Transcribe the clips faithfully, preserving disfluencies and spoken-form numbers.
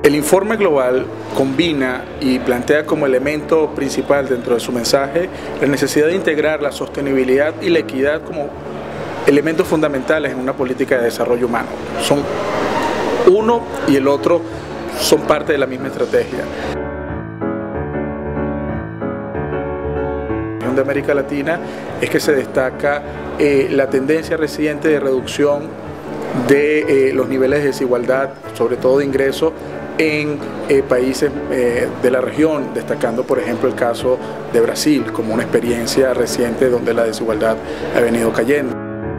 El informe global combina y plantea como elemento principal dentro de su mensaje la necesidad de integrar la sostenibilidad y la equidad como elementos fundamentales en una política de desarrollo humano. Son uno y el otro son parte de la misma estrategia. De América Latina es que se destaca eh, la tendencia reciente de reducción de eh, los niveles de desigualdad, sobre todo de ingresos, en eh, países eh, de la región, destacando por ejemplo el caso de Brasil como una experiencia reciente donde la desigualdad ha venido cayendo.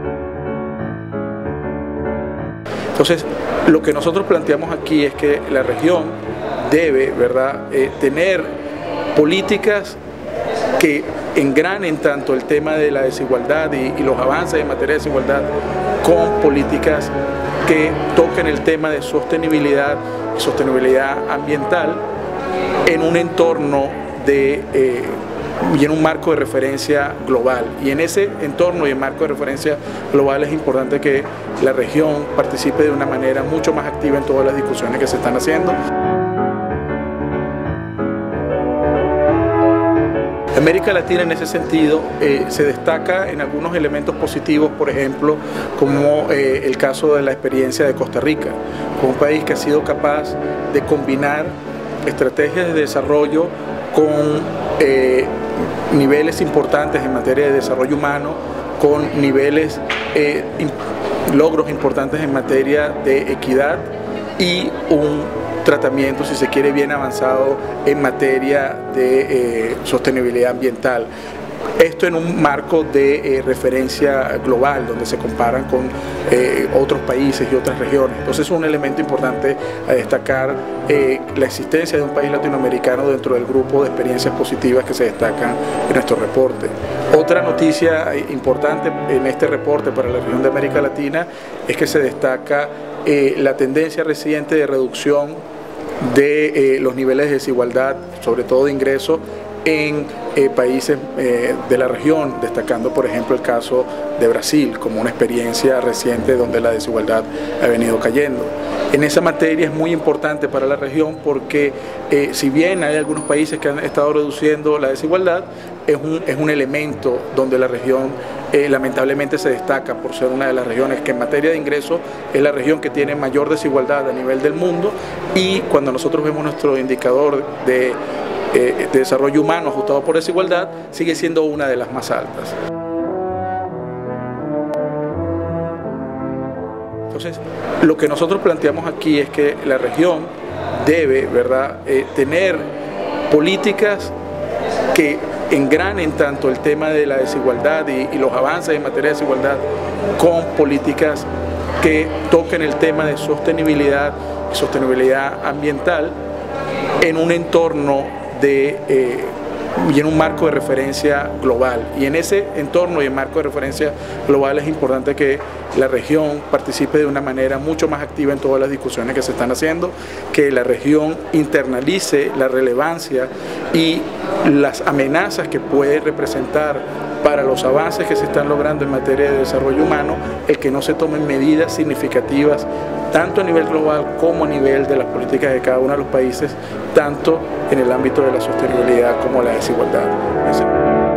Entonces, lo que nosotros planteamos aquí es que la región debe, ¿verdad?, eh, tener políticas que engranen tanto el tema de la desigualdad y, y los avances en materia de desigualdad con políticas que toquen el tema de sostenibilidad y sostenibilidad ambiental en un entorno de, eh, y en un marco de referencia global. Y en ese entorno y en marco de referencia global es importante que la región participe de una manera mucho más activa en todas las discusiones que se están haciendo. América Latina en ese sentido eh, se destaca en algunos elementos positivos, por ejemplo, como eh, el caso de la experiencia de Costa Rica, como un país que ha sido capaz de combinar estrategias de desarrollo con eh, niveles importantes en materia de desarrollo humano, con niveles, eh, logros importantes en materia de equidad y un tratamiento, si se quiere, bien avanzado en materia de eh, sostenibilidad ambiental. Esto en un marco de eh, referencia global, donde se comparan con eh, otros países y otras regiones. Entonces es un elemento importante a destacar eh, la existencia de un país latinoamericano dentro del grupo de experiencias positivas que se destacan en nuestro reporte. Otra noticia importante en este reporte para la región de América Latina es que se destaca eh, la tendencia reciente de reducción de eh, los niveles de desigualdad, sobre todo de ingresos, en eh, países eh, de la región, destacando por ejemplo el caso de Brasil como una experiencia reciente donde la desigualdad ha venido cayendo. En esa materia es muy importante para la región porque eh, si bien hay algunos países que han estado reduciendo la desigualdad, es un, es un elemento donde la región eh, lamentablemente se destaca por ser una de las regiones que en materia de ingresos es la región que tiene mayor desigualdad a nivel del mundo, y cuando nosotros vemos nuestro indicador de Eh, de desarrollo humano ajustado por desigualdad, sigue siendo una de las más altas. Entonces, lo que nosotros planteamos aquí es que la región debe, ¿verdad?, eh, tener políticas que engranen tanto el tema de la desigualdad y, y los avances en materia de desigualdad con políticas que toquen el tema de sostenibilidad y sostenibilidad ambiental en un entorno de, eh, y en un marco de referencia global. Y en ese entorno y en marco de referencia global es importante que la región participe de una manera mucho más activa en todas las discusiones que se están haciendo, que la región internalice la relevancia y las amenazas que puede representar para los avances que se están logrando en materia de desarrollo humano, el que no se tomen medidas significativas tanto a nivel global como a nivel de las políticas de cada uno de los países, tanto en el ámbito de la sostenibilidad como la desigualdad.